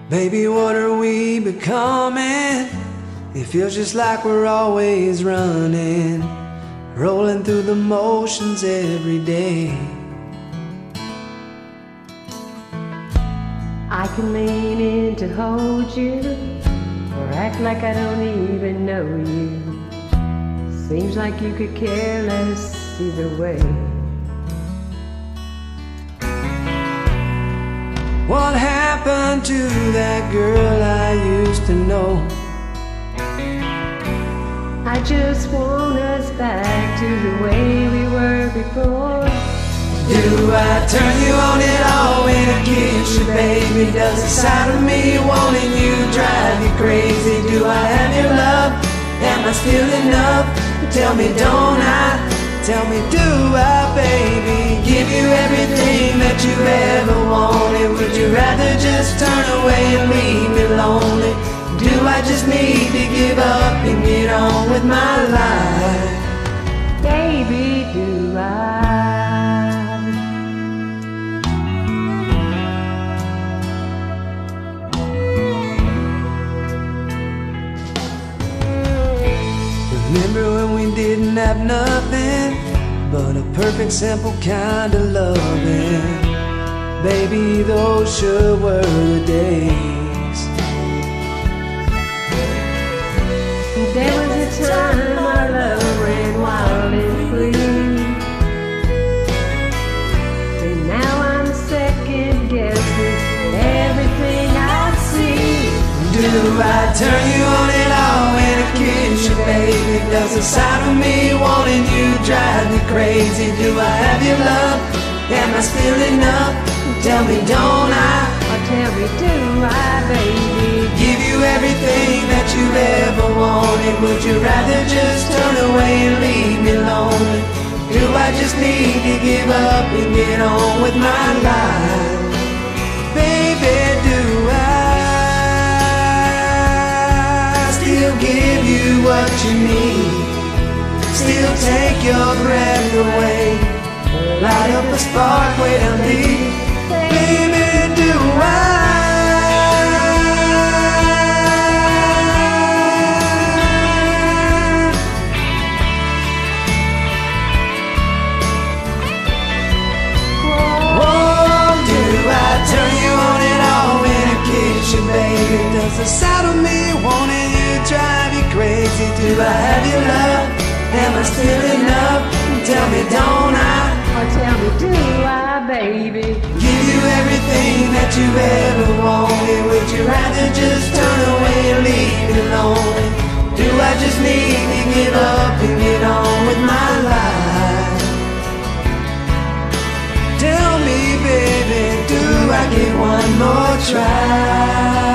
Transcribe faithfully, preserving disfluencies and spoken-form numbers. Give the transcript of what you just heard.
Baby, what are we becoming? It feels just like we're always running, rolling through the motions every day. I can lean in to hold you, or act like I don't even know you. Seems like you could care less either way. What happened to that girl I used to know? I just want us back to the way we were before. Do I turn you on and all when I kiss you, baby? Does the sight of me wanting you drive you crazy? Do I have your love? Am I still enough? Tell me, don't I? Tell me, do I, baby? Give you everything that you ever wanted? Would you rather just turn away and leave me lonely? Do I just need to give up and get on with my life? Baby, do I? Remember when we didn't have nothing but a perfect, simple kind of loving? Baby, those sure were the days. There was a time our love ran wild and free, and now I'm second guessing everything I see. Do I turn you on and all when I kiss you, baby? Does the sight of me wanting you drive me crazy? Do I have your love? Am I still enough? Tell me, don't I? Or tell me, do I, baby? Give you everything that you've ever wanted. Would you rather just turn away and leave me lonely? Do I just need to give up and get on with my life? Baby, do I still give you what you need? Still take your breath away, light up a spark way down deep. Baby, do I? Baby, does the sight of me wanting you drive you crazy? Do I have your love? Am I still enough? Tell me, don't I? Or tell me, do I, baby? Give you everything that you ever wanted. Would you rather just turn away and leave me lonely? Do I just need to give up and get on with my life? Tell me, baby, do I get one more try?